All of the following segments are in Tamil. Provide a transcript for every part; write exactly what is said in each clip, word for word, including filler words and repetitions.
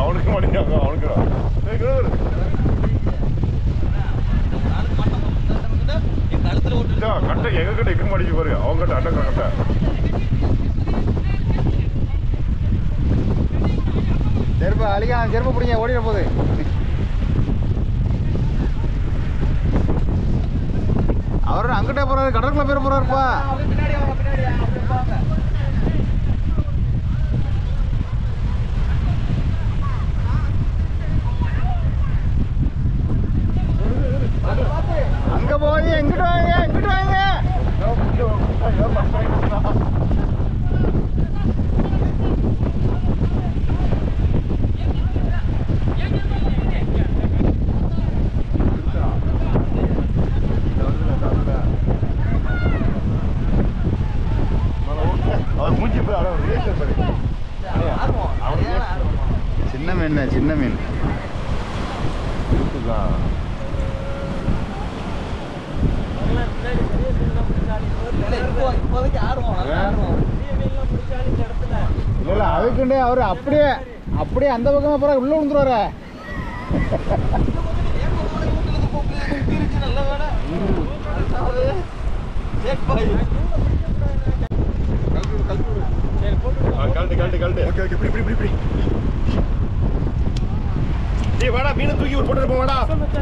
அவனுக்கு மாட்டேங்க அவனுக்கு கட்டை எங்க கிட்ட எங்க மாடிச்சு பாரு அவங்க கிட்ட அட்டை கட்டை செருப்பு அழிக்க செருப்பு பிடிங்க ஓடிட போகுது அவரு அங்கிட்டே போறாரு கடற்குள்ள பேர் போறாருப்பா அங்க போய் எங்கிட்ட வாங்க எங்கிட்ட வாங்க சின்ன மீன் சின்ன மீன் இல்ல அதுக்குண்டே அவரு அப்படியே அப்படியே அந்த பக்கமா போற உள்ள விழுந்துருவாரு வாடா மீனை தூக்கி போட்டு வாடா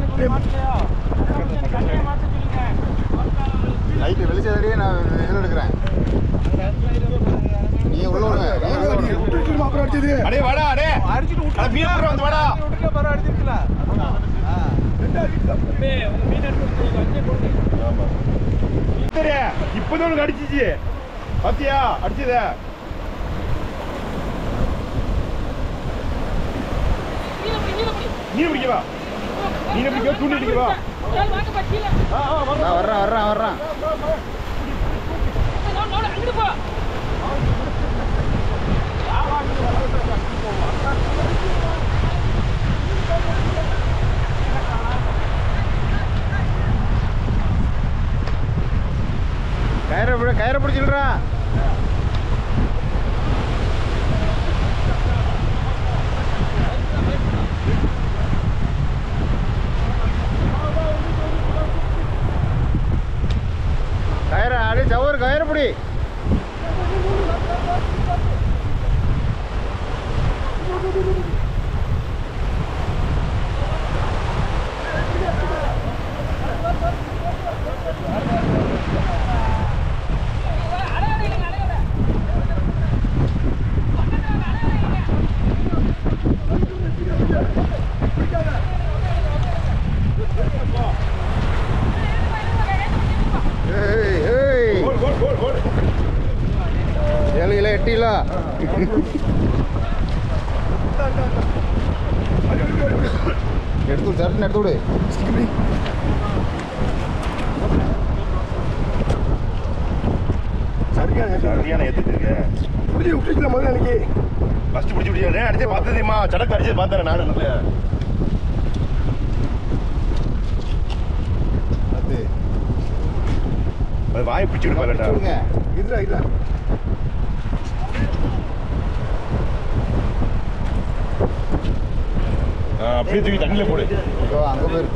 லைட் வெளிச்சதடியே நான் இதில் எடுக்கிறேன் நீ உள்ள விடுங்க அடே வாடா அடே அடிச்சிட்டு மீன் போற வந்து வாடா விட்டுக்க பர அடிச்சிருக்கல மே மீன் எடுத்து அஞ்சே போடு ஆமா இத்தரே இப்போதான் உனக்கு அடிச்சிச்சு பாத்தியா அடிச்சதே மீன் பிடிக்கவா மீன் பிடிக்கவா தூண்டி பிடிக்கவா வர்றான் வர்றான் வர்றான் கயிறை கயிறை பிடிச்சிடுறா கயிறை அடி சவர் கயிறு பிடி ஏழு கிலோ எட்டு கிலோ எடுத்து விடு சட்டுன்னு எடுத்து விடு சரியான சரியான ஏத்துக்கு புடிச்சு விட்டுக்கலாம் முதல்ல எனக்கு ஃபர்ஸ்ட் புடிச்சு விட்டுறேன் அடிச்சு பார்த்ததுமா சடக்கு அடிச்சு பார்த்தேன் நானும் நல்ல அது வாய் பிடிச்சு விடுப்பாடா இதுல இல்ல அப்படியே தூக்கி தண்ணியில போடு அங்க போயிரு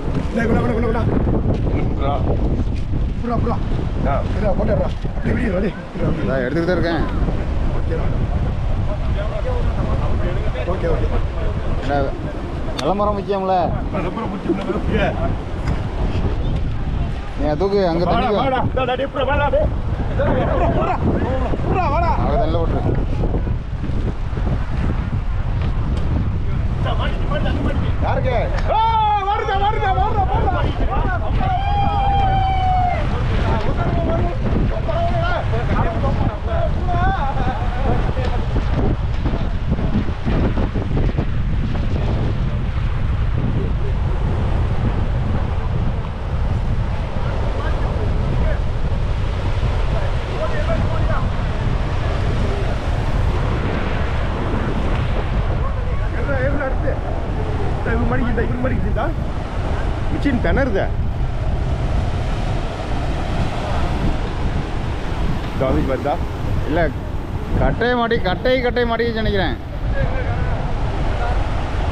எடுத்துக்கிட்டு தான் இருக்கேன் விளம்பரம் முக்கியம்ல நீ தூக்கு அங்க தண்ணி தண்ணில போட்டுரு யாருக்கு வருதா வருதா வருதா மிச்சின் திணறுத வருதா இல்லை கட்டையை மாட்டி கட்டை கட்டை மாட்டிக்கிச்சு நினைக்கிறேன்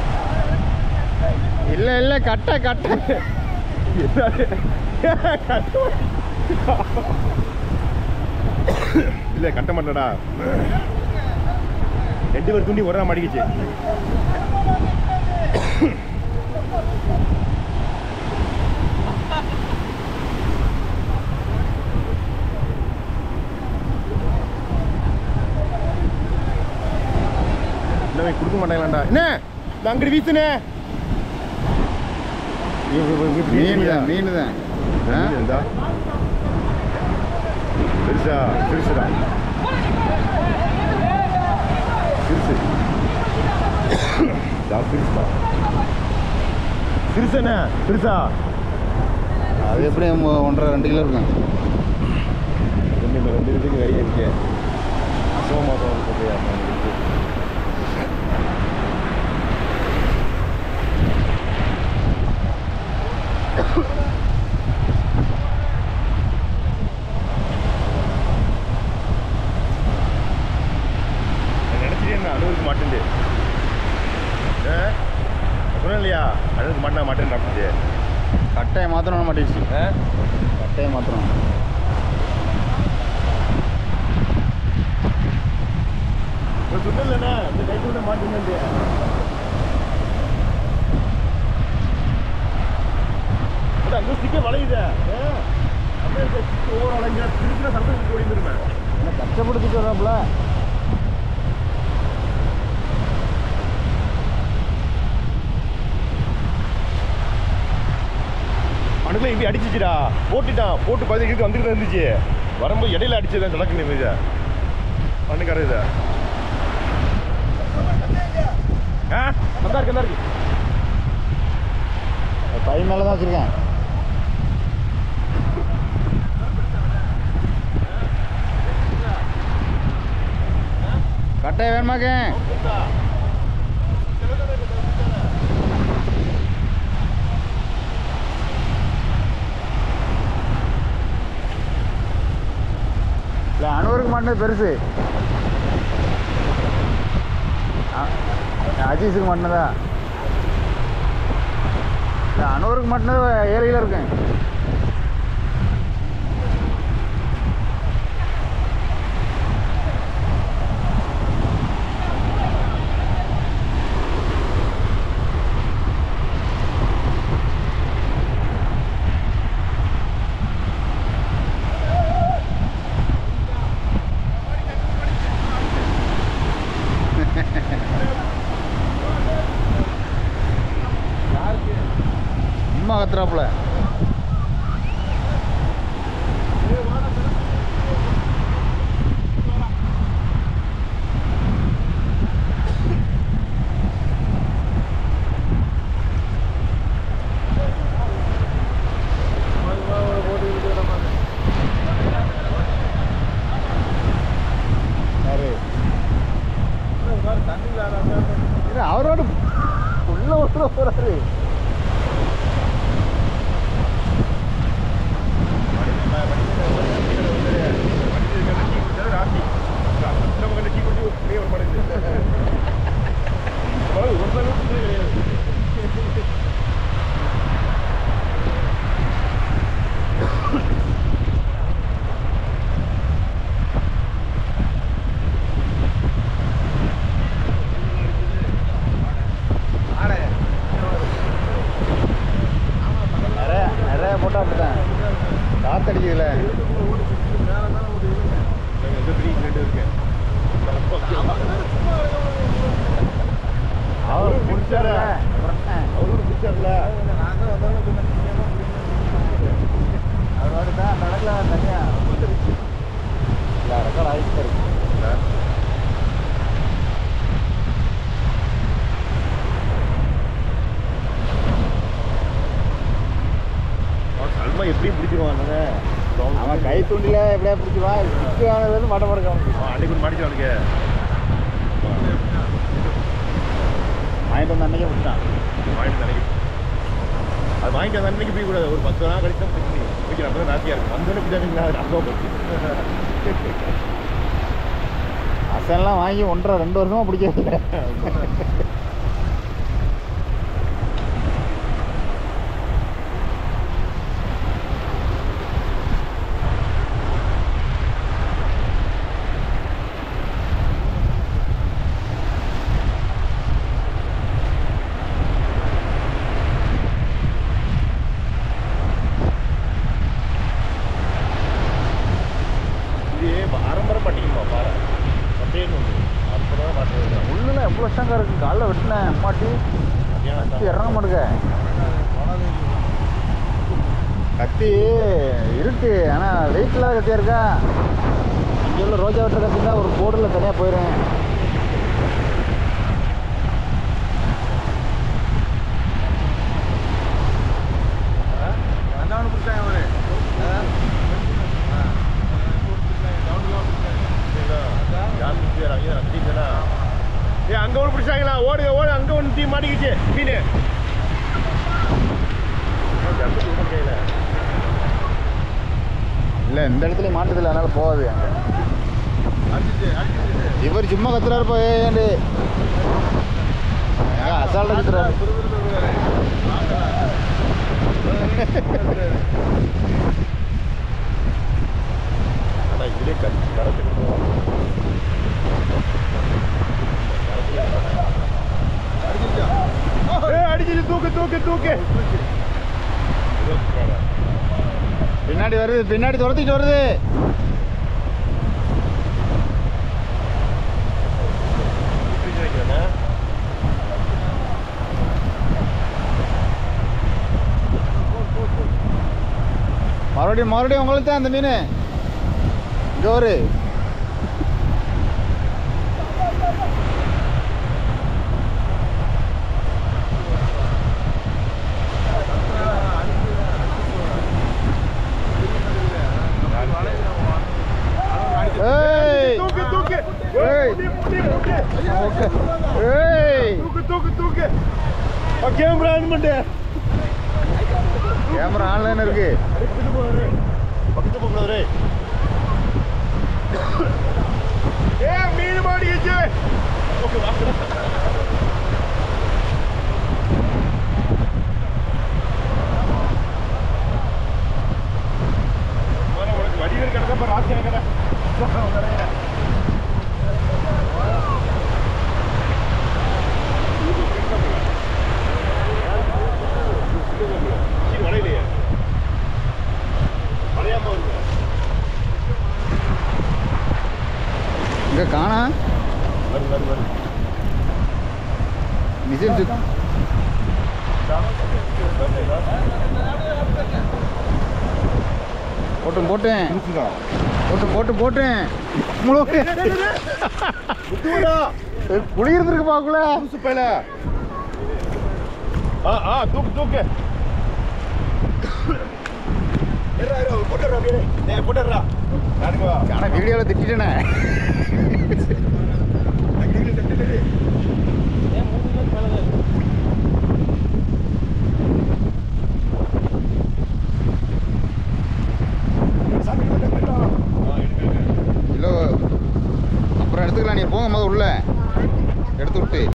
இல்லை இல்லை கட்டை கட்டை இல்லை கட்ட மாட்டடா. ரெண்டு பேர் துண்டி ஒரே மாட்டிக்கிச்சு. இன்னும் கொடுக்க மாட்டாங்களாண்டா. என்ன இந்த அங்கிட்டு வீசுனே மீன் தான் மீன் தான் இருந்தா பெருசா பெருசுடா பெருசு பெருசா பெருசுண்ணே பெருசா. அது எப்படி ஒன்றரை ரெண்டு கிலோ இருக்கும். ரெண்டு ரெண்டு இதுக்கு நிறைய இருக்கு. சோமாசம் சொல்றியா நினைச்சிட்டேன் அனுபவிக்க மாட்டேன் சொன்னேன் இல்லையா அனுபவிக்க மாட்டேன் மாட்டேன் சாப்பிட்டு கட்டையை மாற்றணும் மாட்டேங்குச்சு. கட்டையை மாற்றணும். சொன்னேன்லண்ணா இந்த கைட்டு விட மாட்டேங்க. அங்கே சிக்க வளையுதே அப்படியே ஒவ்வொரு வளைஞ்சா திருச்சின சட்டத்துக்கு ஓடிந்துருமே. என்ன கஷ்டப்படுத்திட்டு வராப்புல. அணுக்குள்ள இப்படி அடிச்சிச்சுடா போட்டுட்டான். போட்டு பதினெட்டு வந்துக்கிட்டு இருந்துச்சு. வரும்போது இடையில அடிச்சதான் கிடக்கு நிமிஷ பண்ணுக்கார இதை ஆ வந்தா இருக்கு வந்தா இருக்கு. பை மேலே தான் வச்சுருக்கேன். கட்டையை வேணுமாக்க? இல்லை அனுவருக்கு மாட்டினது பெருசு. அஜீஸுக்கு மாட்டினதா? இல்லை அனுவருக்கு மாட்டினது ஏழு கிலோ இருக்கேன். சும்மா கத்துறாப்புல. அவரோட உள்ள உள்ள போறாரு. நிறைய போட்டா அப்படிதான் காத்தடிக்குதுல. அவரு பிடிச்சாரு அவரு பிடிச்சாருல அவரோட தான் நடக்கல தனியா ரெக்கார்ட் ஆகிட்டு இருக்கு. சல்மா எப்படியும் பிடிச்சிருவான். அவன் கை தூண்டில எப்படியா பிடிச்சிருவான். பிடிச்சி மாட்ட மாட்டேங்க. அன்னைக்கு ஒரு மாடிச்சு அவனுக்கு வாங்கிட்டு வந்து அன்னைக்கே பிடிச்சான். வாங்கிட்டு அன்னைக்கு அது வாங்கிட்டு அந்த அன்னைக்கு போய் கூடாது. ஒரு பத்து நாள் கழிச்சு தான் பிடிச்சி ஓகே நம்ம தான் நாட்டியா இருக்கும். அந்த பிடிச்சாங்களா அசம் போச்சு. அசல்லாம் வாங்கி ஒன்றரை ரெண்டு வருஷமா பிடிக்கிறது. அவ்வளோ ஸ்ட்ராங்காக இருக்குது. காலைல வெட்டினேன் மாட்டி இறங்க மாட்டுங்க. கத்தி இருக்கு, ஆனால் வெயிட் இல்லாத கத்தியாக இருக்கா. இங்கே உள்ள ரோஜா வெட்டுற கத்தி தான் ஒரு போர்டில் தனியாக போயிடும். அங்க ஒன்று பிடிச்சாங்களா? ஓடு ஓடு, அங்க ஒன்று தீ மாட்டிக்கிச்சு மீன். இல்லை இந்த இடத்துல மாட்டதில்லை, அதனால போகாது. இவர் சும்மா கத்துறாரு போய் அசால்ட்டா கத்துறாரு. ஆனால் இதுலேயே கத்தி கடத்துக்கு அடிச்சிட்டு தூக்கு தூக்கு தூக்கு. பின்னாடி வருது, பின்னாடி துரத்திட்டு வருது. மறுபடியும் மறுபடியும் உங்களுக்கு தான் அந்த மீன் இங்கே ஒரு கேமரா ஆன் பண்ணு. கேமரா ஆன்லைன் இருக்கு. பக்கத்து போகக்கூடாது. ஏ மீன் மாட்டிக்கிச்சு. ஓகே வா. உனக்கு வடிவேல் கிடக்க இப்போ ராசியாக கடை. வலையிலையே வளையாம வருது. இங்கே காணா வருது வருது வருது. மிஷின் சுத் போட்டும் போட்டேன் போட்டு போட்டு போட்டேன். புளி இருந்திருக்கு பாக்குல பையில. ஆ ஆ தூக்கு தூக்கு. போட்டுடுறா போட்டுடுறா. ஆனால் வீடியோவில் திட்டேனே.